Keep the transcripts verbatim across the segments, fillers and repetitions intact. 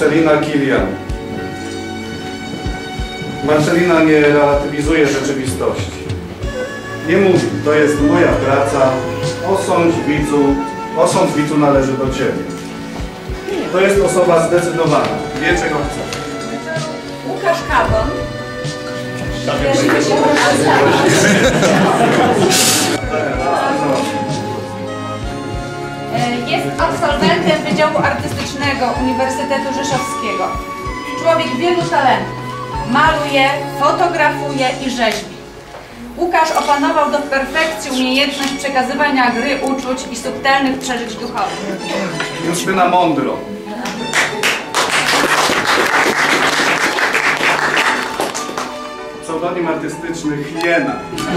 Marcelina Kilian. Marcelina nie relatywizuje rzeczywistości. Nie mówi, to jest moja praca, osądź widzu, osąd widzu należy do Ciebie. To jest osoba zdecydowana, wie czego chce. Łukasz Kabon. Jest absolwentem Wydziału Artystycznego Uniwersytetu Rzeszowskiego. Człowiek wielu talentów. Maluje, fotografuje i rzeźbi. Łukasz opanował do perfekcji umiejętność przekazywania gry uczuć i subtelnych przeżyć duchowych. Justyna Mądro. Pseudonim artystyczny Hiena.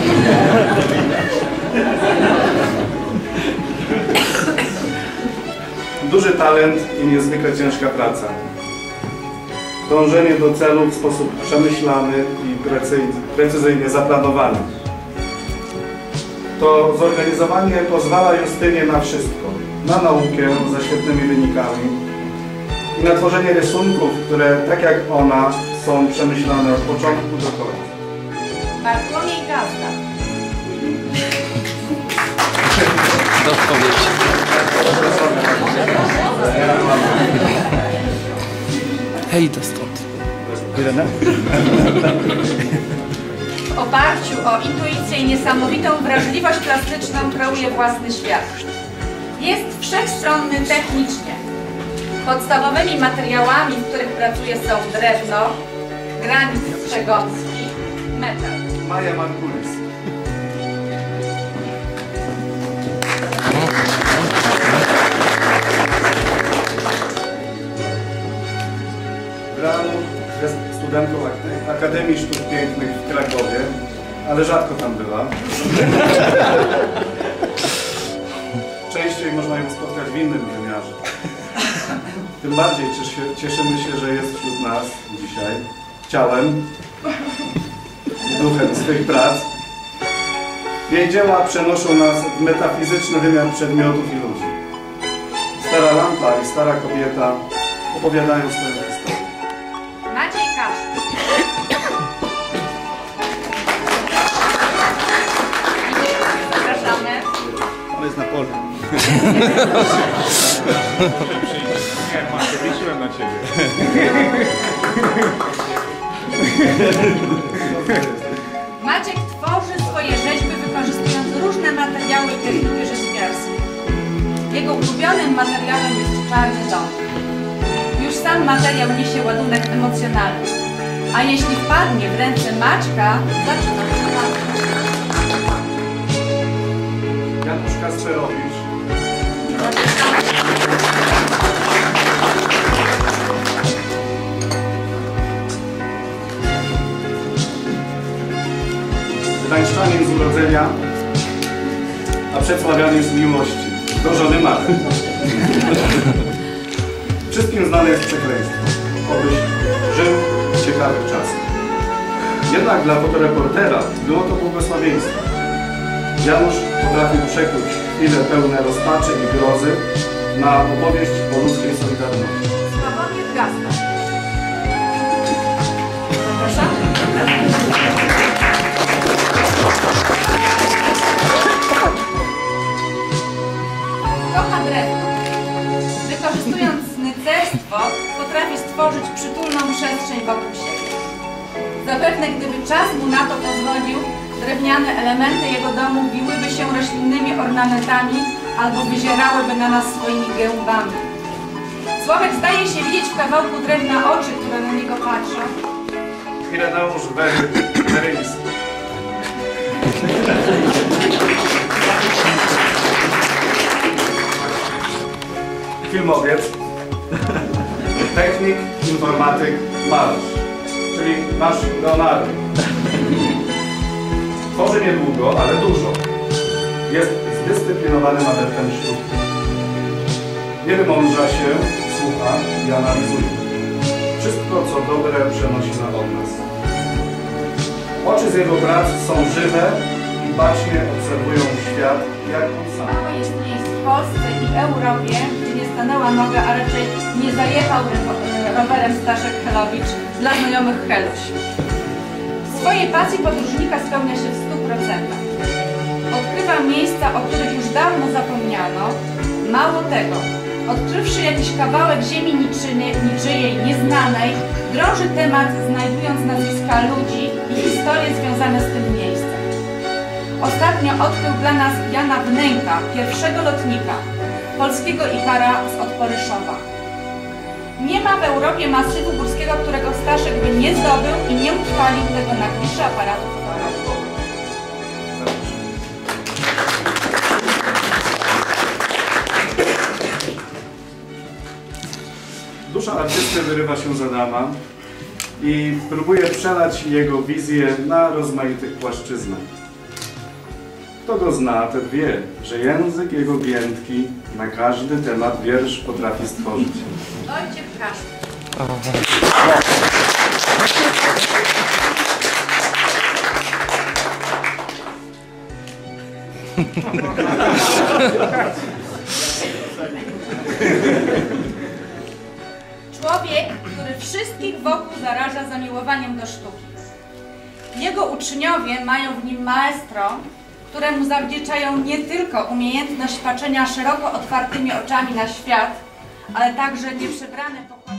Duży talent i niezwykle ciężka praca. Dążenie do celu w sposób przemyślany i precyzyjnie zaplanowany. To zorganizowanie pozwala Justynie na wszystko. Na naukę ze świetnymi wynikami i na tworzenie rysunków, które tak jak ona są przemyślane od początku do końca. Bartłomiej Gazda. Hej, to stąd. W oparciu o intuicję i niesamowitą wrażliwość plastyczną kreuje własny świat. Jest wszechstronny technicznie. Podstawowymi materiałami, w których pracuje, są drewno, granit strzegomski, metal. Maja Markulis. Brano jest studentką Akademii Sztuk Pięknych w Krakowie, ale rzadko tam była. Częściej można ją spotkać w innym wymiarze. Tym bardziej cieszymy się, że jest wśród nas dzisiaj ciałem i duchem swych prac. Jej dzieła przenoszą nas w metafizyczny wymiar przedmiotów i ludzi. Stara lampa i stara kobieta opowiadają swoją historię. Maciej Kasz. Zapraszamy. On jest na polu. Nie, Maciej, liczyłem na Ciebie. Maciek tworzy swoje rzeźby, wykorzystując różne materiały i techniki rzeźbiarskie. Jego ulubionym materiałem jest czarny dom. Już sam materiał niesie ładunek emocjonalny, a jeśli wpadnie w ręce Maćka, zaczyna się walczyć. Janusz Kasperowicz. Gdańszczanin z urodzenia, a przedsławiany z miłości. Do żony Marty. Wszystkim znane jest przekleństwo. Obyś żył w ciekawych czasach. Jednak dla fotoreportera było to błogosławieństwo. Janusz potrafił przekuć chwile pełne rozpaczy i grozy na opowieść o ludzkiej solidarności. Sławomir Gazda. Zapraszam. Kocha drewno. Wykorzystując snycerstwo, potrafi stworzyć przytulną przestrzeń wokół siebie. Zapewne gdyby czas mu na to pozwolił, drewniane elementy jego domu biłyby się roślinnymi ornamentami albo wyzierałyby na nas swoimi gębami. Sławek zdaje się widzieć w kawałku drewna oczy, które na niego patrzą. Ireneusz Weryński. Filmowiec, technik, informatyk, malarz, czyli nasz Leonardo. Tworzy niedługo, ale dużo. Jest zdyscyplinowanym adeptem sztuki. Nie wymądrza się, słucha i analizuje. Wszystko, co dobre, przenosi na od nas. Oczy z jego prac są żywe i bacznie obserwują świat, jak on sam. Mało jest miejsc w Polsce i Europie, gdzie nie stanęła noga, a raczej nie zajechał rowerem Staszek Helowicz dla znajomych Heluś. Swojej pasji podróżnika spełnia się w stu procentach. Odkrywa miejsca, o których już dawno zapomniano. Mało tego, odkrywszy jakiś kawałek ziemi niczyny, niczyjej, nieznanej, drąży temat, znajdując nazwiska ludzi i historie związane z tym miejscem. Ostatnio odkrył dla nas Jana Wnęka, pierwszego lotnika, polskiego Ikara z Odporyszowa. Nie ma w Europie masywu górskiego, którego Staszek by nie zdobył i nie utrwalił tego na kliszy aparatu fotograficznego. Dusza artysty wyrywa się z Adama i próbuje przelać jego wizję na rozmaitych płaszczyznach. Kto go zna, ten wie, że język jego giętki na każdy temat wiersz potrafi stworzyć. Dojcie w kaszkę. Człowiek, który wszystkich wokół zaraża zamiłowaniem do sztuki. Jego uczniowie mają w nim maestro, któremu zawdzięczają nie tylko umiejętność patrzenia szeroko otwartymi oczami na świat, ale także nieprzebrane pokłady.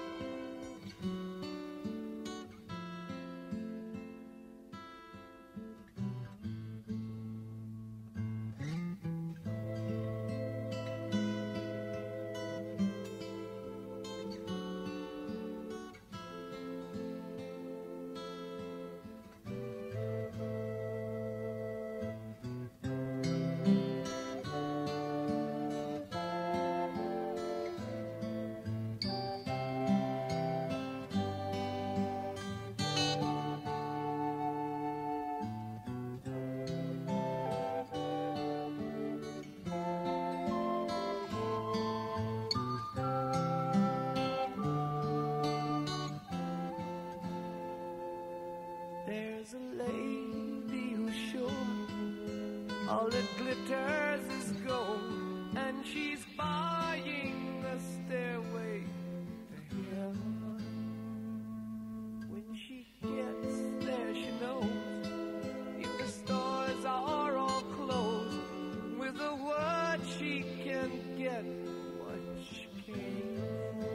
There's a lady who's sure all that glitters is gold, and she's buying a stairway to heaven. When she gets there, she knows if the stores are all closed, with a word she can get what she came for.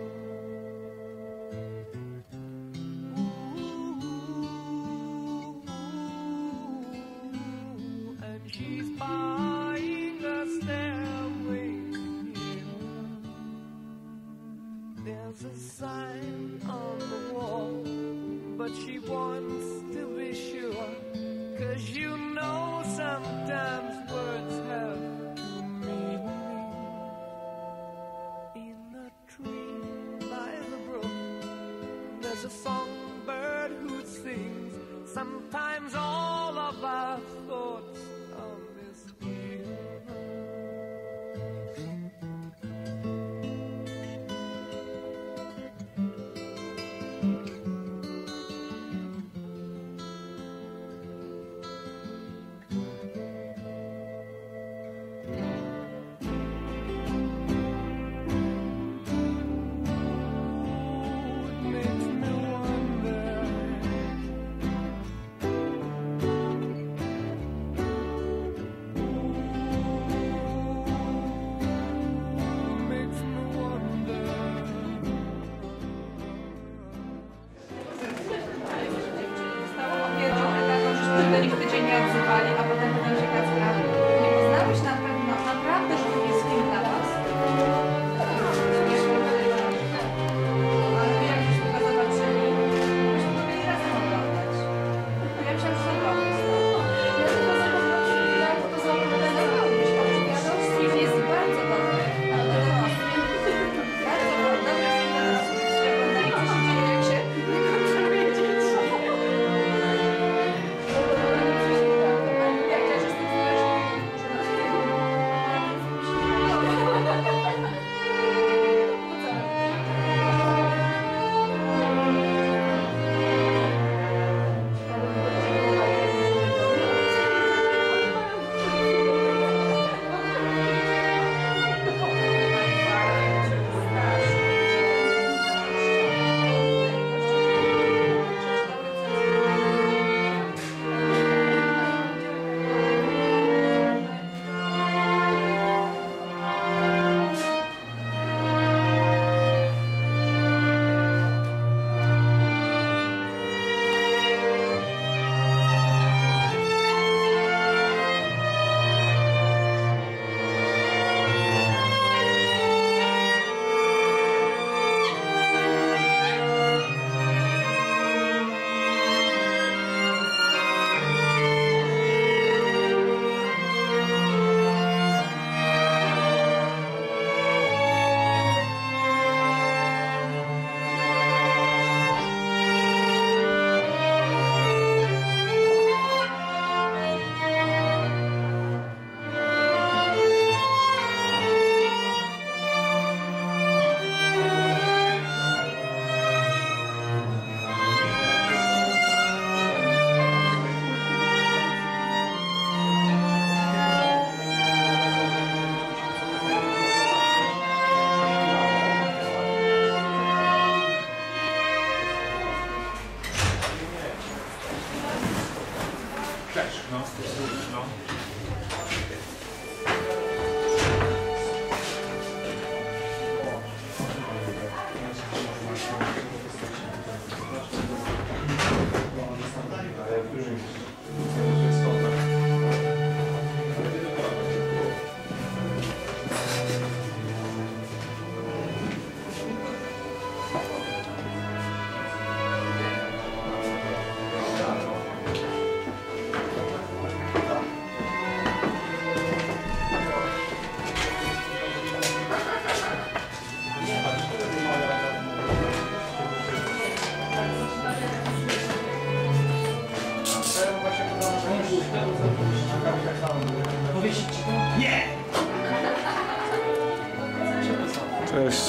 She's buying a stairway here. There's a sign on the wall, but she wants to be sure, 'cause you know sometimes words have two meanings. In a tree by the brook, there's a songbird who sings. Sometimes all of our thoughts on this year. It makes me wonder Cześć.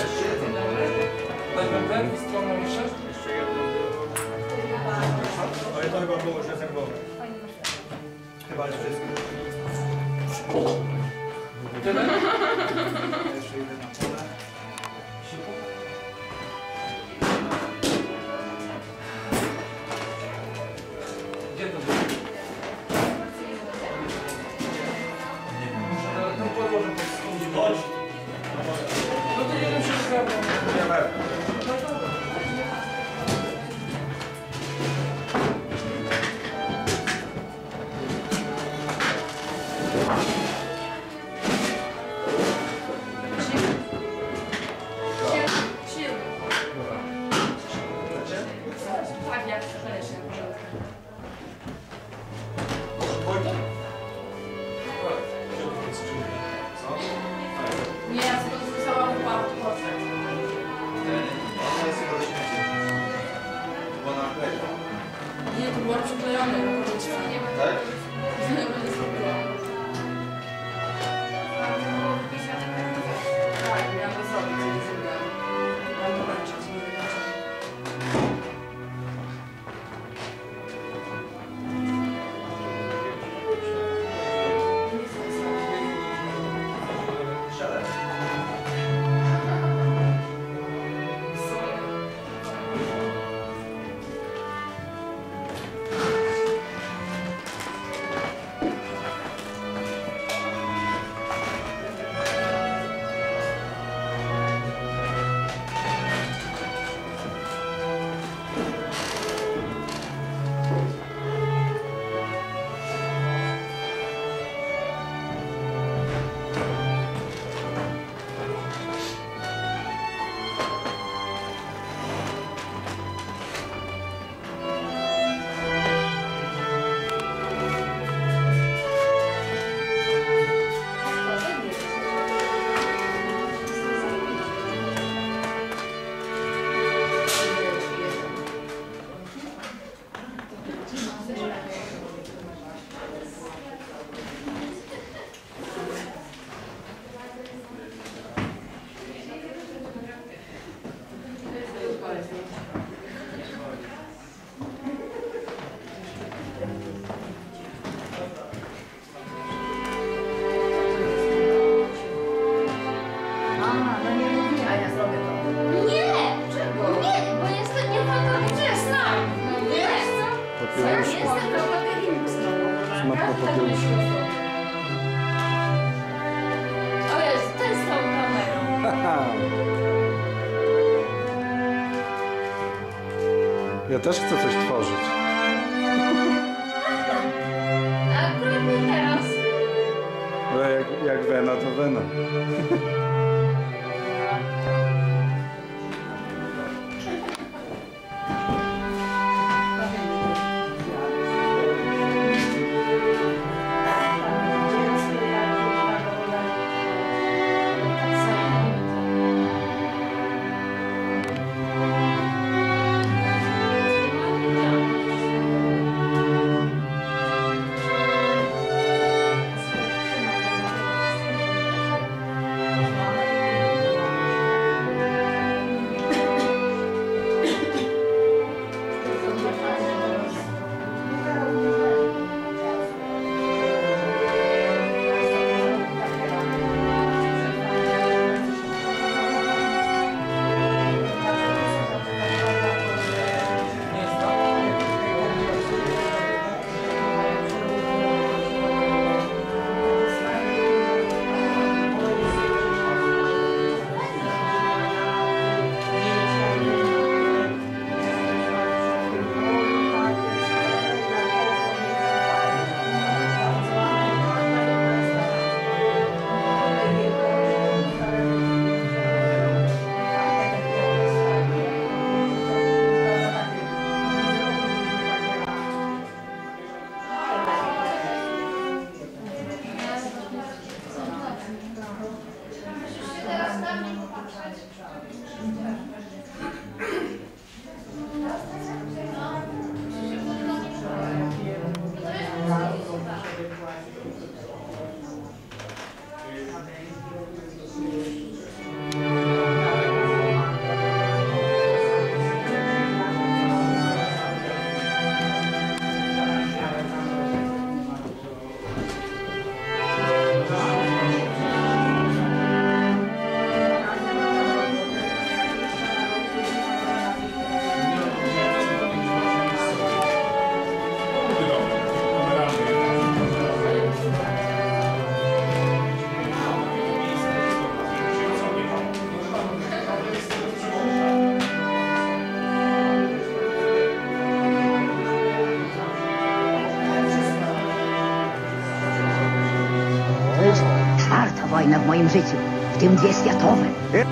Ale to chyba było już rezerwowe. Chyba jest wszystko. Jeszcze idę na pole. Gdzie to było? Nie wiem. Może tam podłożę pod skąd. Chodź. No to nie wiem, czy zgadłem. Ja wiem. Tak, jak chcesz. Nie, ja sobie zostałam portret. Ona jest chyba do śmieci. Bo na klejka. Nie, to było przyklejone do policzka. Tak? Nie będę zrobiła. Tak, miałam to zrobić, co nie zrobiłam. Miałam to wręczyć, nie wręczyć. Ale ten z tą kamerą. Ja też chcę coś tworzyć. A akurat nie teraz. No jak, jak wena, to wena. wojna w moim życiu, w tym dwie światowe.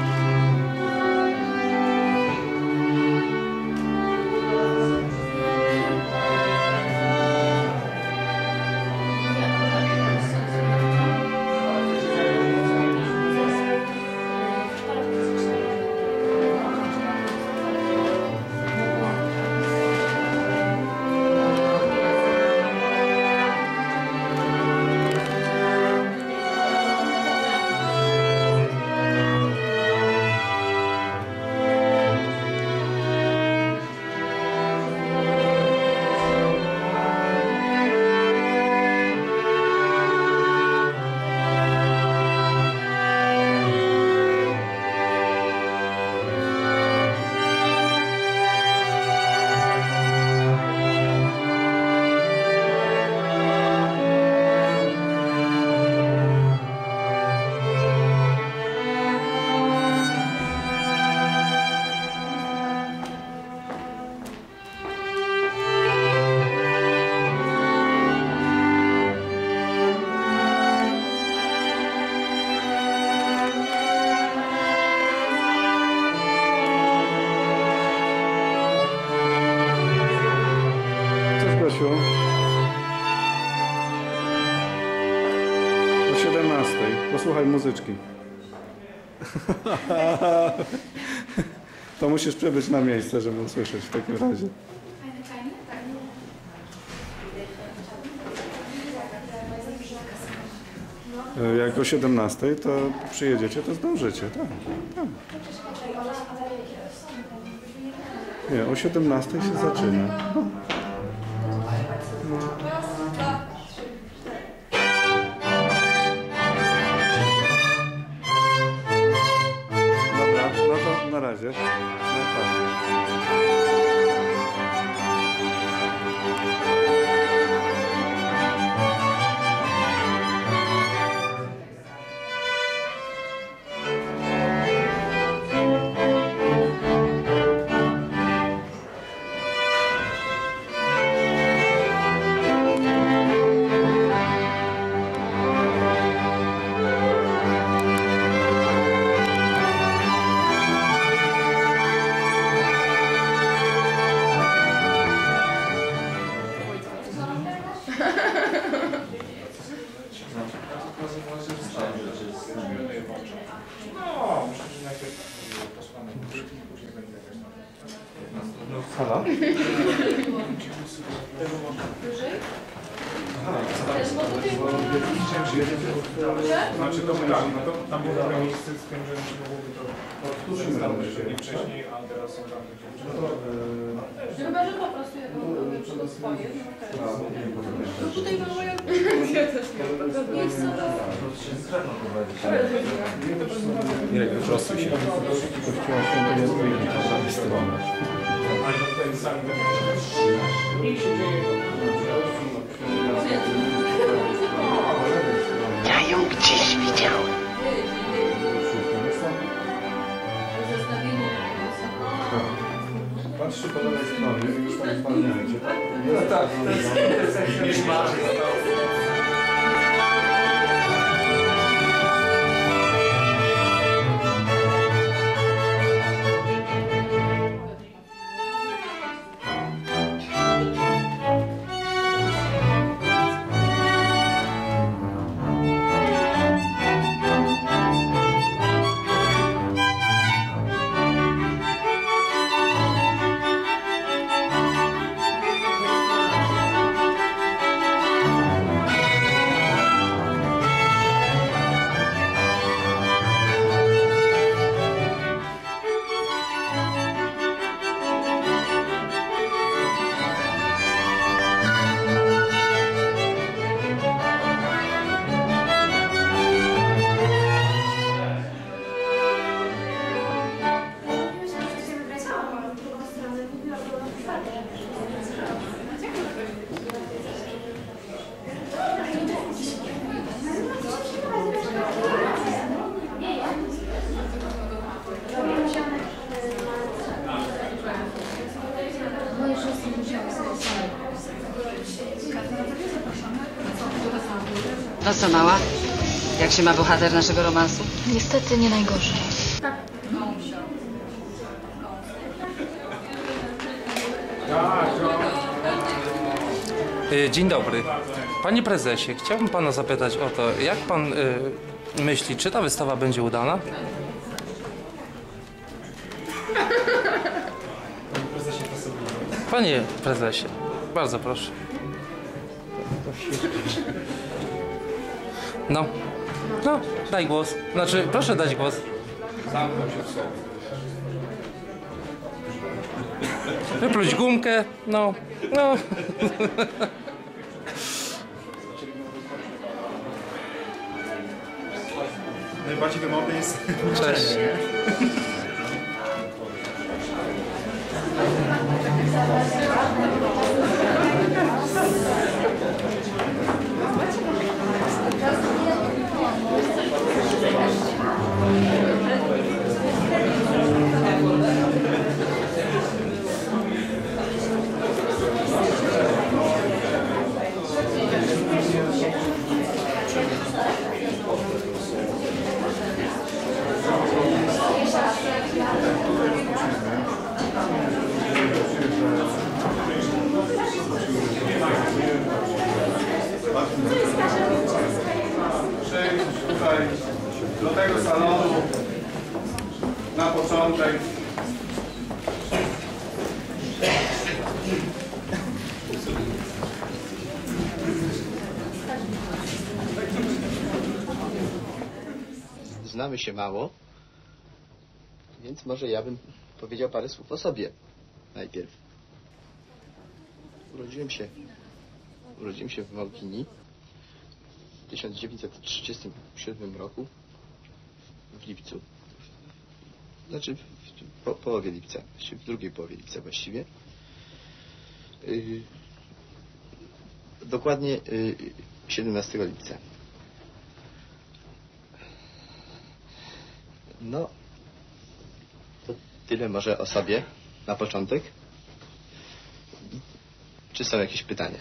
O siedemnastej. Posłuchaj muzyczki. To musisz przybyć na miejsce, żeby usłyszeć w takim razie. Jak o siedemnastej to przyjedziecie, to zdążycie. Tak, tak. Nie, o siedemnastej się zaczyna. Dobra, no to na razie. No, myślę, że najpierw posłamy później będzie jakaś tam. No, Halo? Znaczy to tak, no to tam było trochę miejsce z tym, że mogłoby to odstawić nie wcześniej, a teraz są tam Chyba, że po prostu jako swoje. No tutaj mam moją... Ja też nie. Nie chcę Irek, wyprostuj się. Kościoła Świętego Zbójnika, z prawej strony. ale to tutaj sami i się dzieje. Ja ją gdzieś widziałem. Patrzcie po lewej stronie i już tam zwalniajcie. No tak, to jest Niż marzy. To co, mała? Jak się ma bohater naszego romansu? Niestety nie najgorzej. Y, Dzień dobry. Panie prezesie, chciałbym pana zapytać o to, jak pan y, myśli, czy ta wystawa będzie udana? Panie prezesie, bardzo proszę. No, no, daj głos. Znaczy, proszę dać głos. Wypluć gumkę, no, no. Najbardziej wymowny jest... Cześć. Przyjść tutaj do tego salonu na początek. Znamy się mało, więc może ja bym powiedział parę słów o sobie najpierw. Urodziłem się, urodziłem się w Małkini w tysiąc dziewięćset trzydziestym siódmym roku w lipcu. Znaczy w po, połowie lipca, w drugiej połowie lipca właściwie. Yy, dokładnie yy, siedemnastego lipca. No, to tyle może o sobie na początek. Czy są jakieś pytania?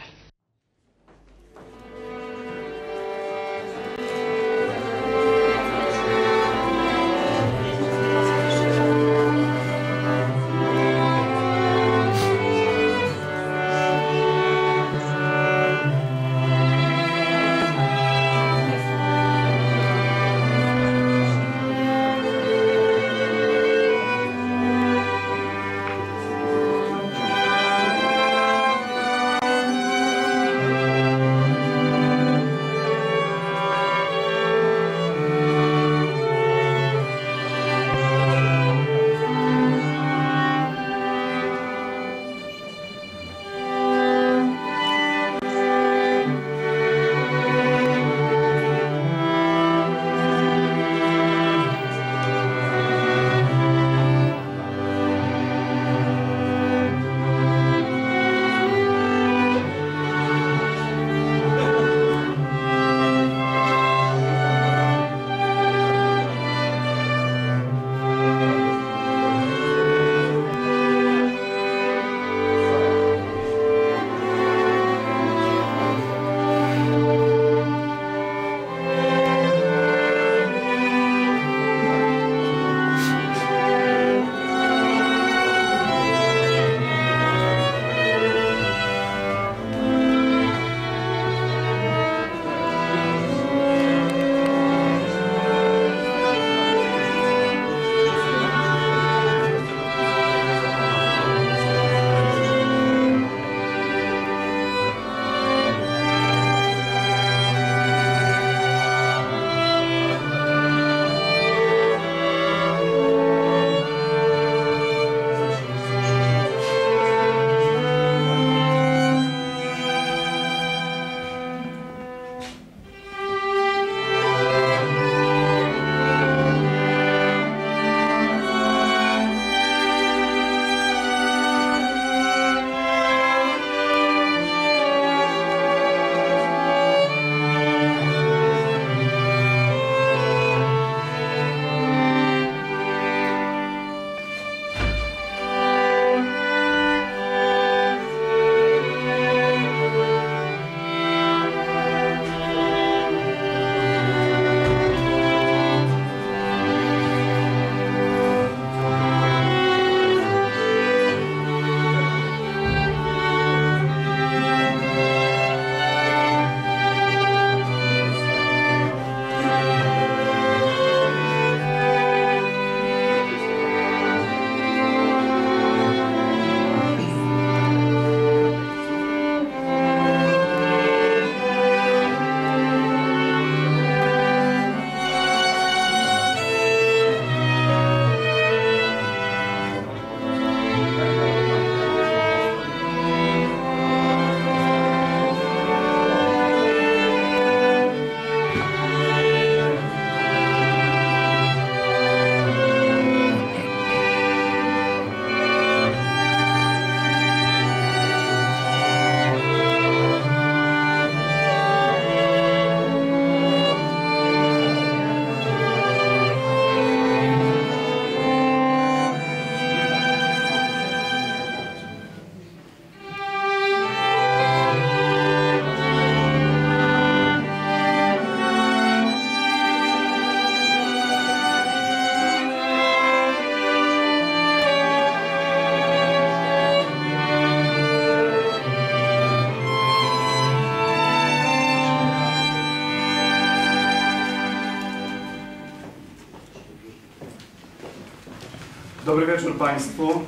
Dobry wieczór Państwu.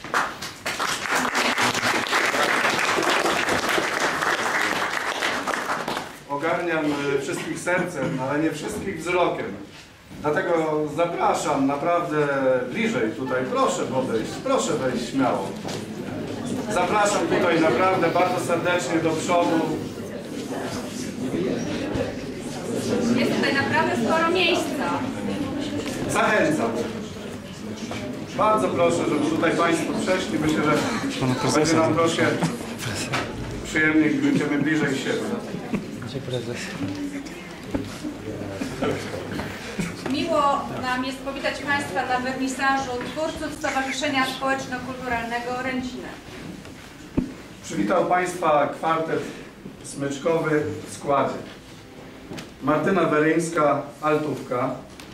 Ogarniam wszystkich sercem, ale nie wszystkich wzrokiem. Dlatego zapraszam naprawdę bliżej tutaj. Proszę podejść, proszę wejść śmiało. Zapraszam tutaj naprawdę bardzo serdecznie do przodu. Jest tutaj naprawdę sporo miejsca. Zachęcam. Bardzo proszę, żeby tutaj Państwo przeszli. Myślę, że będzie nam troszkę przyjemniej, gdy będziemy bliżej siebie. Miło nam jest powitać Państwa na wernisażu twórców Stowarzyszenia Społeczno-Kulturalnego Rędziny. Przywitał Państwa kwartet smyczkowy w składzie. Martyna Weryńska, altówka.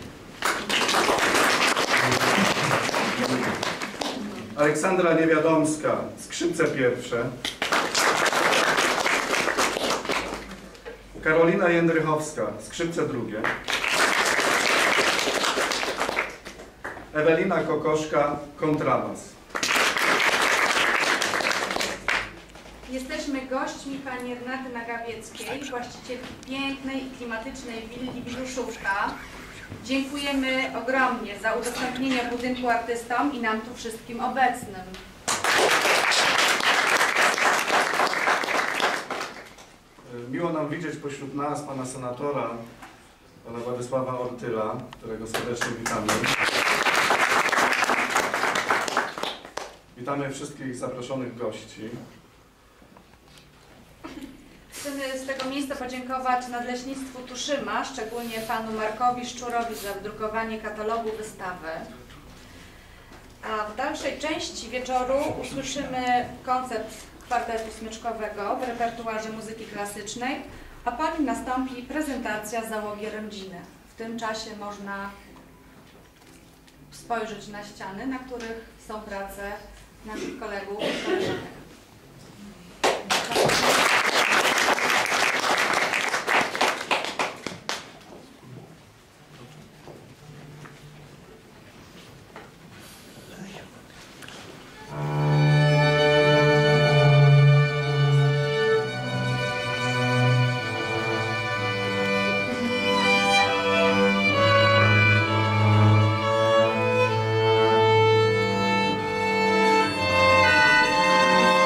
Aleksandra Niewiadomska, skrzypce pierwsze. Karolina Jędrychowska, skrzypce drugie. Ewelina Kokoszka, kontrabas. Jesteśmy gośćmi pani Renaty Nagawieckiej, właścicielki pięknej i klimatycznej willi Wiluszówka. Dziękujemy ogromnie za udostępnienie budynku artystom i nam tu wszystkim obecnym. Miło nam widzieć pośród nas pana senatora, pana Władysława Ortyla, którego serdecznie witamy. Witamy wszystkich zaproszonych gości. Chcemy z tego miejsca podziękować Nadleśnictwu Tuszyma, szczególnie panu Markowi Szczurowi za wydrukowanie katalogu wystawy. A w dalszej części wieczoru usłyszymy koncert kwartetu smyczkowego w repertuarze muzyki klasycznej, a po nim nastąpi prezentacja załogi Rędziny. W tym czasie można spojrzeć na ściany, na których są prace naszych kolegów i koleżanek. Thank you.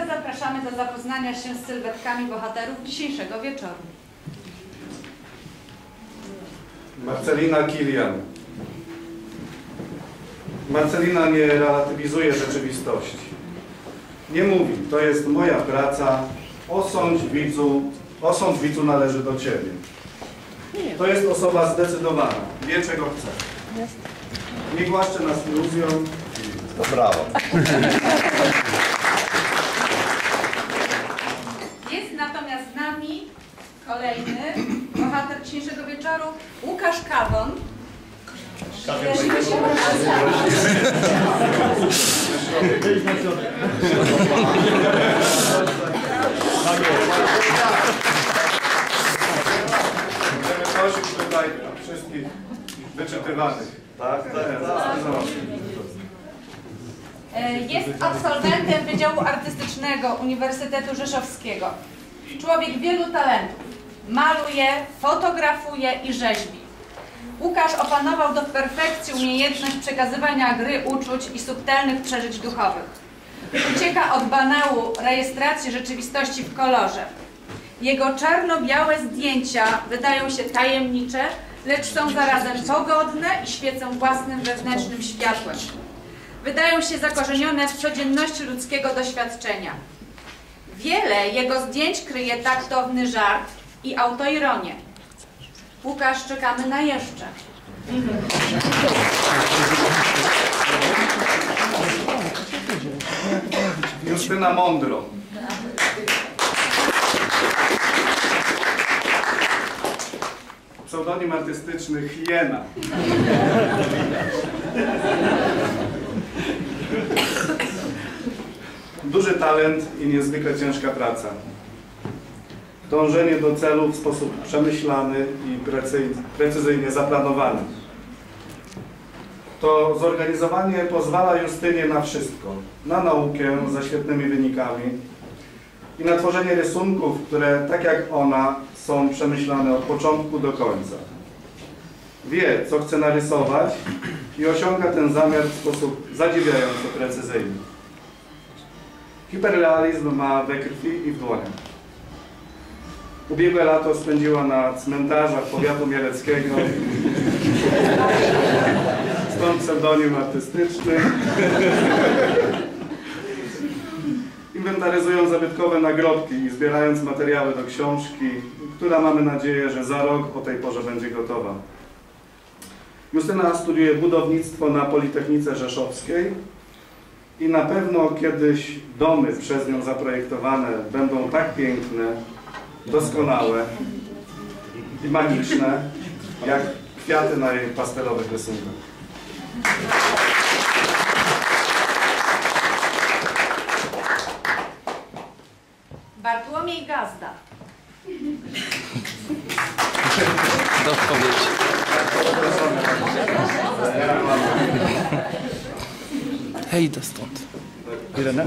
zapraszamy do zapoznania się z sylwetkami bohaterów dzisiejszego wieczoru. Marcelina Kilian. Marcelina nie relatywizuje rzeczywistości. Nie mówi, to jest moja praca, osądź widzu, osąd widzu należy do Ciebie. To jest osoba zdecydowana, wie czego chce. Nie głaszcze nas iluzją. To brawo. Jest natomiast z nami kolejny bohater dzisiejszego wieczoru, Łukasz Kawon. Jaśmie się Będziemy prosić tutaj wszystkich wyczytywanych. Tak, tak, Jest absolwentem Wydziału Artystycznego Uniwersytetu Rzeszowskiego. Człowiek wielu talentów. Maluje, fotografuje i rzeźbi. Łukasz opanował do perfekcji umiejętność przekazywania gry uczuć i subtelnych przeżyć duchowych. Ucieka od banału rejestracji rzeczywistości w kolorze. Jego czarno-białe zdjęcia wydają się tajemnicze, lecz są zarazem pogodne i świecą własnym wewnętrznym światłem. Wydają się zakorzenione w codzienności ludzkiego doświadczenia. Wiele jego zdjęć kryje taktowny żart i autoironię. Łukasz, czekamy na jeszcze. Justyna Mądro. Pseudonim artystyczny Hiena. Duży talent i niezwykle ciężka praca. Dążenie do celu w sposób przemyślany i precyzyjnie zaplanowany. To zorganizowanie pozwala Justynie na wszystko. Na naukę ze świetnymi wynikami i na tworzenie rysunków, które tak jak ona są przemyślane od początku do końca. Wie, co chce narysować i osiąga ten zamiar w sposób zadziwiająco precyzyjny. Hiperrealizm ma we krwi i w dłoniach. Ubiegłe lato spędziła na cmentarzach powiatu mieleckiego. Stąd pseudonim artystyczny. Inwentaryzując zabytkowe nagrobki i zbierając materiały do książki, która mamy nadzieję, że za rok o tej porze będzie gotowa. Justyna studiuje budownictwo na Politechnice Rzeszowskiej i na pewno kiedyś domy przez nią zaprojektowane będą tak piękne, doskonałe i magiczne, jak kwiaty na jej pastelowych rysunkach. Bartłomiej Gazda. Do odpowiedzi. Hej, do stąd. Irena?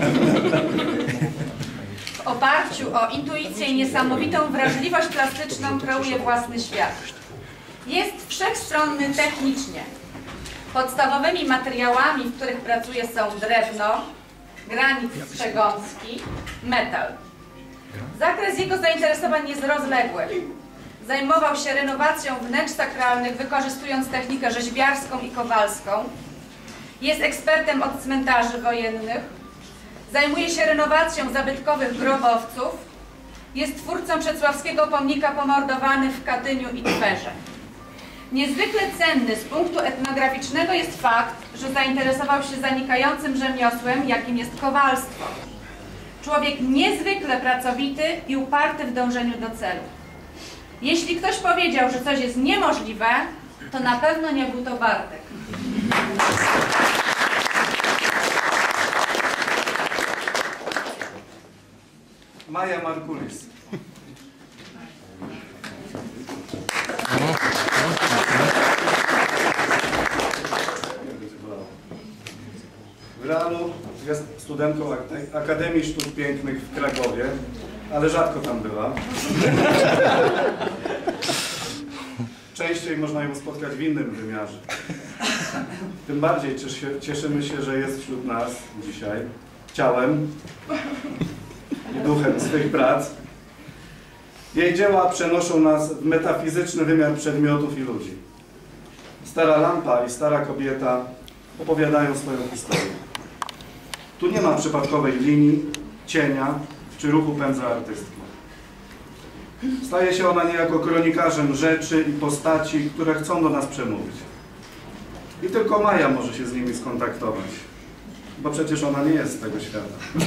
W oparciu o intuicję i niesamowitą wrażliwość plastyczną kreuje własny świat. Jest wszechstronny technicznie. Podstawowymi materiałami, w których pracuje, są drewno, granit strzegomski, metal. Zakres jego zainteresowań jest rozległy. Zajmował się renowacją wnętrz sakralnych, wykorzystując technikę rzeźbiarską i kowalską. Jest ekspertem od cmentarzy wojennych. Zajmuje się renowacją zabytkowych grobowców. Jest twórcą Czesławskiego pomnika Pomordowany w Katyniu i Twerze. Niezwykle cenny z punktu etnograficznego jest fakt, że zainteresował się zanikającym rzemiosłem, jakim jest kowalstwo. Człowiek niezwykle pracowity i uparty w dążeniu do celu. Jeśli ktoś powiedział, że coś jest niemożliwe, to na pewno nie był to Bartek. Maja Markulis. W realu jest studentką Akademii Sztuk Pięknych w Krakowie, ale rzadko tam bywa. Częściej można ją spotkać w innym wymiarze. Tym bardziej cieszymy się, że jest wśród nas dzisiaj. ciałem i duchem swych prac. Jej dzieła przenoszą nas w metafizyczny wymiar przedmiotów i ludzi. Stara lampa i stara kobieta opowiadają swoją historię. Tu nie ma przypadkowej linii, cienia czy ruchu pędza artystki. Staje się ona niejako kronikarzem rzeczy i postaci, które chcą do nas przemówić. I tylko Maja może się z nimi skontaktować, bo przecież ona nie jest z tego świata.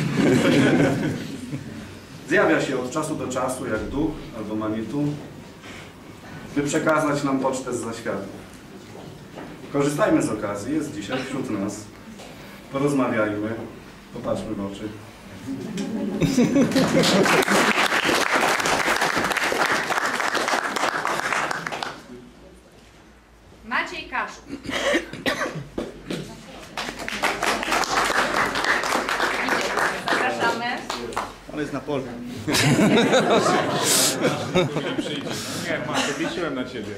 Zjawia się od czasu do czasu jak duch albo manitu, by przekazać nam pocztę z zaświatów. Korzystajmy z okazji, jest dzisiaj wśród nas. Porozmawiajmy, popatrzmy w oczy. Maciej Kaszub. Zapraszamy. On jest na polu. Nie, Maciek, liczyłem na ciebie.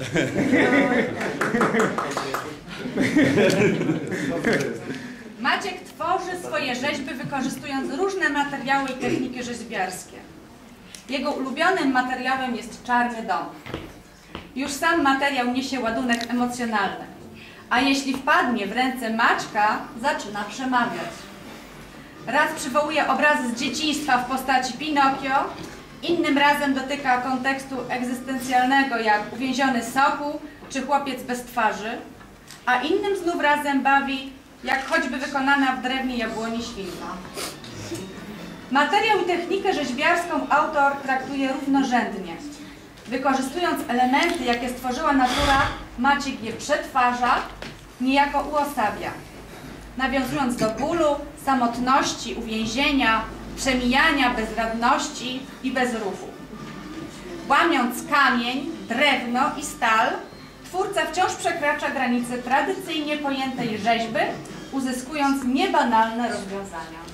Maciek tworzy swoje rzeźby, wykorzystując różne materiały i techniki rzeźbiarskie. Jego ulubionym materiałem jest czarny dom. Już sam materiał niesie ładunek emocjonalny, a jeśli wpadnie w ręce Maćka, zaczyna przemawiać. Raz przywołuje obrazy z dzieciństwa w postaci Pinokio, innym razem dotyka kontekstu egzystencjalnego jak uwięziony sokół czy chłopiec bez twarzy, a innym znów razem bawi jak choćby wykonana w drewnie jabłoni świnka. Materiał i technikę rzeźbiarską autor traktuje równorzędnie. Wykorzystując elementy, jakie stworzyła natura, Maciek je przetwarza, niejako uosabia. Nawiązując do bólu, samotności, uwięzienia, przemijania, bezradności i bezruchu. Łamiąc kamień, drewno i stal, twórca wciąż przekracza granice tradycyjnie pojętej rzeźby, uzyskując niebanalne rozwiązania.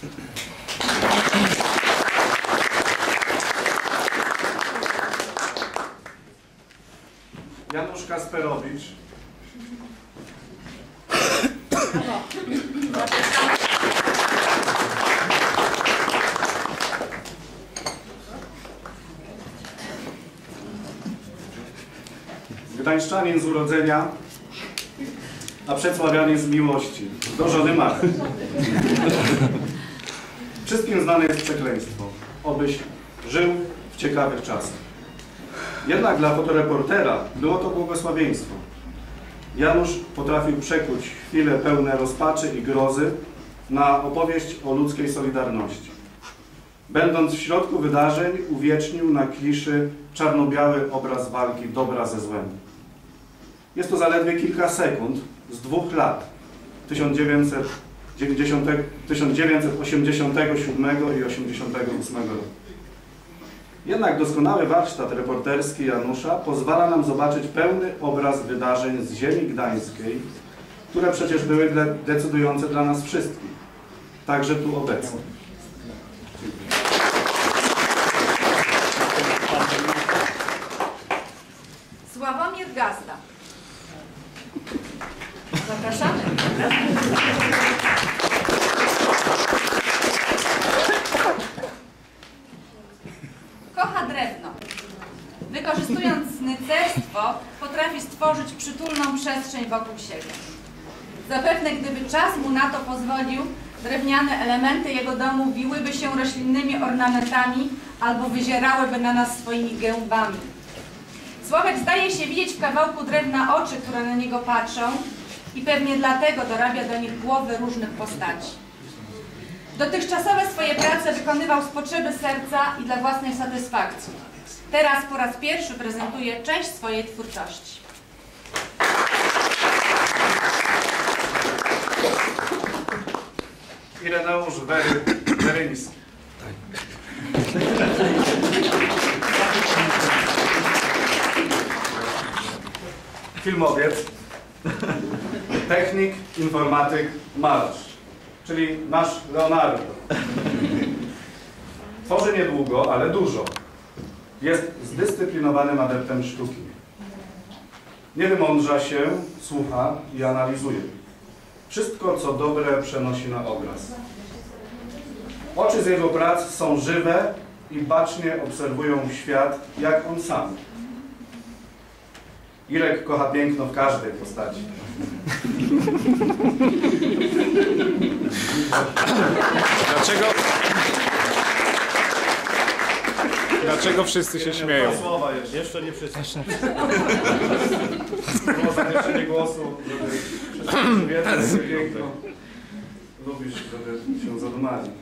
Janusz Kasperowicz. Gdańszczanin z urodzenia, a przedsławiany z miłości, do żony Machy. Wszystkim znane jest przekleństwo, obyś żył w ciekawych czasach. Jednak dla fotoreportera było to błogosławieństwo. Janusz potrafił przekuć chwile pełne rozpaczy i grozy na opowieść o ludzkiej solidarności. Będąc w środku wydarzeń, uwiecznił na kliszy czarno-biały obraz walki dobra ze złem. Jest to zaledwie kilka sekund z dwóch lat, tysiąc dziewięćset osiemdziesiątego siódmego i osiemdziesiątego ósmego roku. Jednak doskonały warsztat reporterski Janusza pozwala nam zobaczyć pełny obraz wydarzeń z ziemi gdańskiej, które przecież były decydujące dla nas wszystkich, także tu obecnych. Sławomir Gazda. Zapraszamy. Kocha drewno. Wykorzystując snycerstwo, potrafi stworzyć przytulną przestrzeń wokół siebie. Zapewne gdyby czas mu na to pozwolił, drewniane elementy jego domu wiłyby się roślinnymi ornamentami albo wyzierałyby na nas swoimi gębami. Sławek zdaje się widzieć w kawałku drewna oczy, które na niego patrzą i pewnie dlatego dorabia do nich głowy różnych postaci. Dotychczasowe swoje prace wykonywał z potrzeby serca i dla własnej satysfakcji. Teraz po raz pierwszy prezentuje część swojej twórczości. Ireneusz Wery, Weryński. Filmowiec, technik, informatyk, malarz, czyli nasz Leonardo. Tworzy niedługo, ale dużo. Jest zdyscyplinowanym adeptem sztuki. Nie wymądrza się, słucha i analizuje. Wszystko, co dobre, przenosi na obraz. Oczy z jego prac są żywe i bacznie obserwują świat, jak on sam. Irek kocha piękno w każdej postaci. Dlaczego... Dlaczego wszyscy się śmieją? Słowa jeszcze. Jeszcze nie wszyscy. Było zamieszczenie głosu, żeby wszyscy wiedzą, że piękno lubisz, żeby się zadumali.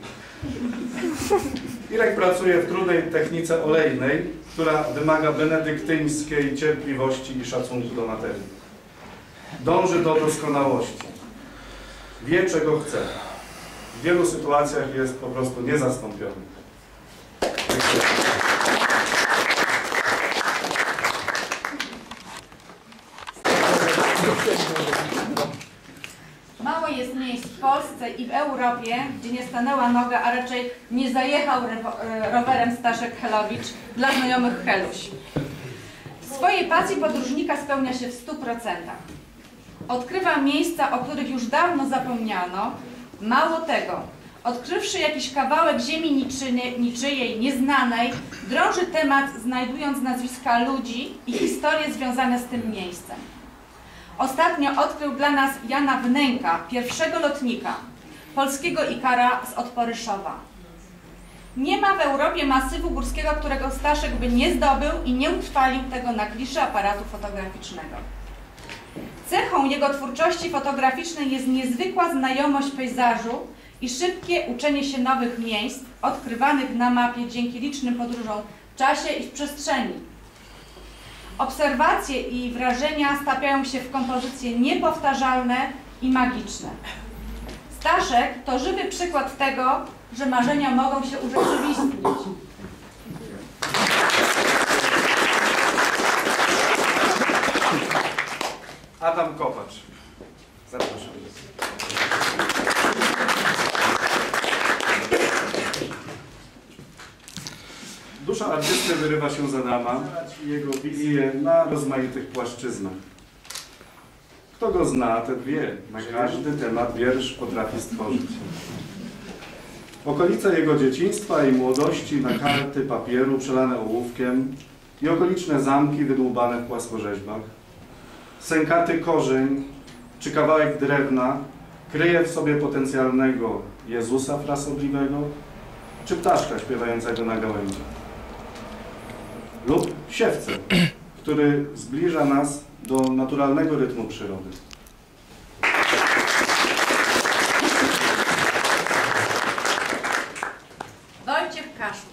Irek pracuje w trudnej technice olejnej, która wymaga benedyktyńskiej cierpliwości i szacunku do materii. Dąży do doskonałości. Wie, czego chce. W wielu sytuacjach jest po prostu niezastąpiony. Mało jest miejsc w Polsce i w Europie, gdzie nie stanęła noga, a raczej nie zajechał rowerem Staszek Helowicz dla znajomych Heluś. W swojej pasji podróżnika spełnia się w stu procentach. Odkrywa miejsca, o których już dawno zapomniano. Mało tego, odkrywszy jakiś kawałek ziemi niczyny, niczyjej, nieznanej, drąży temat, znajdując nazwiska ludzi i historie związane z tym miejscem. Ostatnio odkrył dla nas Jana Wnęka, pierwszego lotnika, polskiego Ikara z Odporyszowa. Nie ma w Europie masywu górskiego, którego Staszek by nie zdobył i nie utrwalił tego na kliszy aparatu fotograficznego. Cechą jego twórczości fotograficznej jest niezwykła znajomość pejzażu i szybkie uczenie się nowych miejsc, odkrywanych na mapie dzięki licznym podróżom w czasie i w przestrzeni. Obserwacje i wrażenia stawiają się w kompozycje niepowtarzalne i magiczne. Staszek to żywy przykład tego, że marzenia mogą się urzeczywistnić. Adam Kopacz. Zapraszam. Dusza artysty wyrywa się z Adama i jego wizje na rozmaitych płaszczyznach. Kto go zna, ten wie, na każdy temat wiersz potrafi stworzyć. Okolice jego dzieciństwa i młodości na karty papieru przelane ołówkiem i okoliczne zamki wydłubane w płaskorzeźbach. Sękaty korzeń czy kawałek drewna kryje w sobie potencjalnego Jezusa frasobliwego czy ptaszka śpiewającego na gałęzi. Lub siewcę, który zbliża nas do naturalnego rytmu przyrody. Wojciech Kaszub.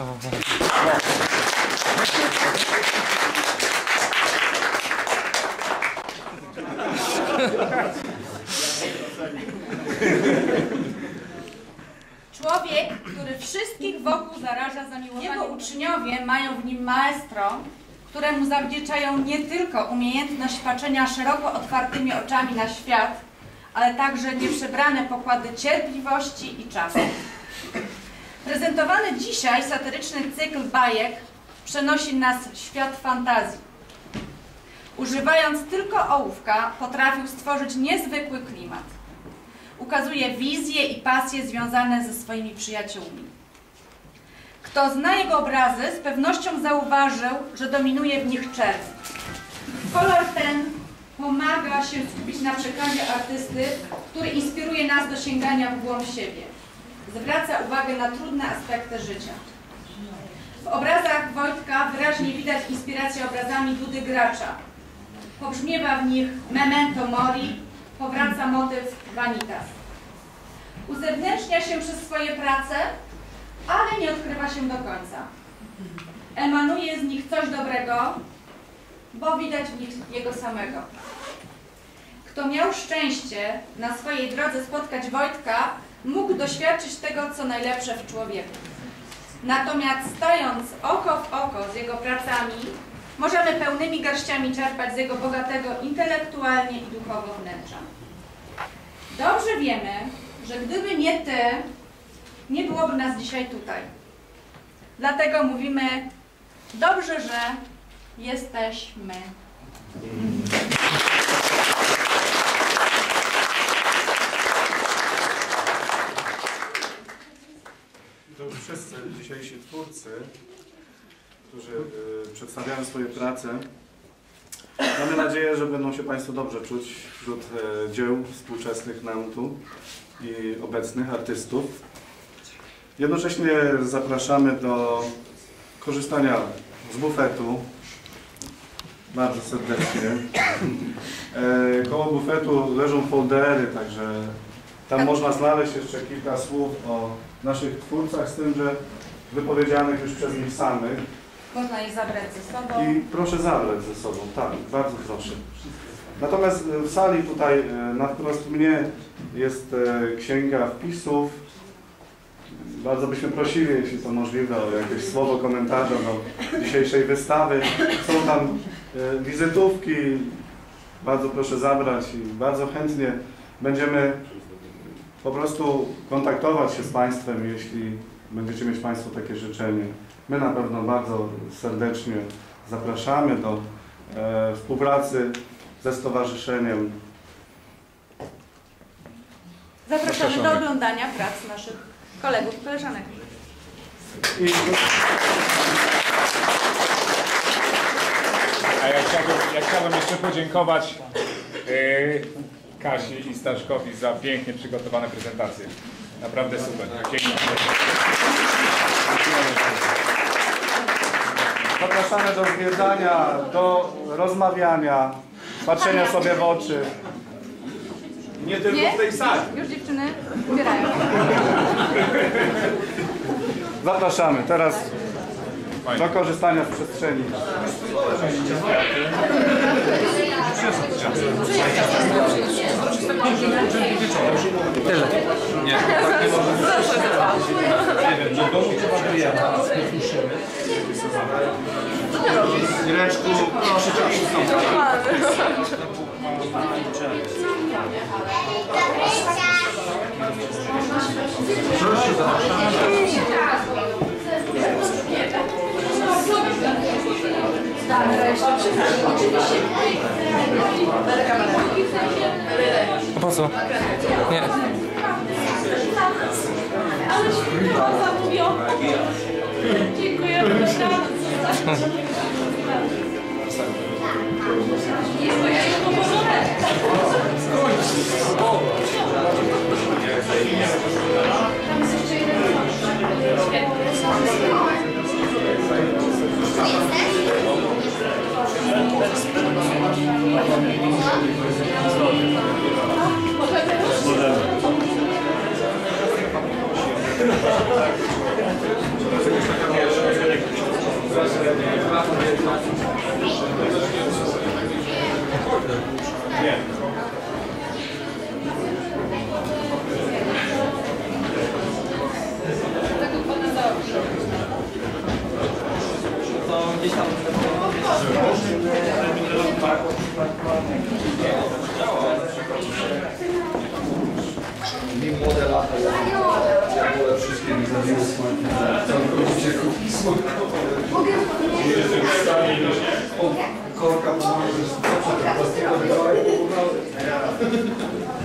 Człowiek, który wszystkich wokół zaraża zamiłowaniem. Jego uczniowie mają w nim maestro, któremu zawdzięczają nie tylko umiejętność patrzenia szeroko otwartymi oczami na świat, ale także nieprzebrane pokłady cierpliwości i czasu. Prezentowany dzisiaj satyryczny cykl bajek przenosi nas w świat fantazji. Używając tylko ołówka, potrafił stworzyć niezwykły klimat. Ukazuje wizje i pasje związane ze swoimi przyjaciółmi. Kto zna jego obrazy, z pewnością zauważył, że dominuje w nich czerń. Kolor ten pomaga się skupić na przekazie artysty, który inspiruje nas do sięgania w głąb siebie. Zwraca uwagę na trudne aspekty życia. W obrazach Wojtka wyraźnie widać inspirację obrazami Dudy Gracza. Pobrzmiewa w nich memento mori, powraca motyw vanitas. Uzewnętrznia się przez swoje prace, ale nie odkrywa się do końca. Emanuje z nich coś dobrego, bo widać w nich jego samego. Kto miał szczęście na swojej drodze spotkać Wojtka, mógł doświadczyć tego, co najlepsze w człowieku. Natomiast stojąc oko w oko z jego pracami, możemy pełnymi garściami czerpać z jego bogatego intelektualnie i duchowo wnętrza. Dobrze wiemy, że gdyby nie Ty, nie byłoby nas dzisiaj tutaj. Dlatego mówimy, dobrze, że jesteśmy. wszyscy dzisiejsi twórcy, którzy y, przedstawiają swoje prace. Mamy nadzieję, że będą się Państwo dobrze czuć wśród y, dzieł współczesnych nam tu i obecnych artystów. Jednocześnie zapraszamy do korzystania z bufetu bardzo serdecznie. E, koło bufetu leżą foldery, także tam można znaleźć jeszcze kilka słów o naszych twórcach, z tym, że wypowiedzianych już przez nich samych. Można je zabrać ze sobą. I proszę zabrać ze sobą, tak, bardzo proszę. Natomiast w sali tutaj na wprost mnie jest księga wpisów. Bardzo byśmy prosili, jeśli to możliwe, o jakieś słowo komentarza do dzisiejszej wystawy. Są tam wizytówki, bardzo proszę zabrać i bardzo chętnie będziemy po prostu kontaktować się z Państwem, jeśli będziecie mieć Państwo takie życzenie. My na pewno bardzo serdecznie zapraszamy do e, współpracy ze stowarzyszeniem. Zapraszamy Zapraszamy. do oglądania prac naszych kolegów i koleżanek. I... A ja chciałbym, ja chciałbym jeszcze podziękować yy, Kasi i Staszkowi za pięknie przygotowane prezentacje. Naprawdę super. Dziękuję. Zapraszamy do zwiedzania, do rozmawiania, patrzenia sobie w oczy. Nie tylko Nie? w tej sali. Już dziewczyny zbierają. Zapraszamy teraz do korzystania z przestrzeni. Tyle. Nie, tak nie może być. Nie wiem, do domu chyba wyjechać. Ireczku, proszę Cię, Proszę, zapraszamy. A po co? Nie. Ale śpiewa zamówiona. Dziękuję. Jest to ja ją pomożę. Tam jest jeszcze jeden. To gdzieś tam. Nie młode lata, ja wolę wszystkie wizeruski, całkowicie kupismo. Korka, to jest co, co,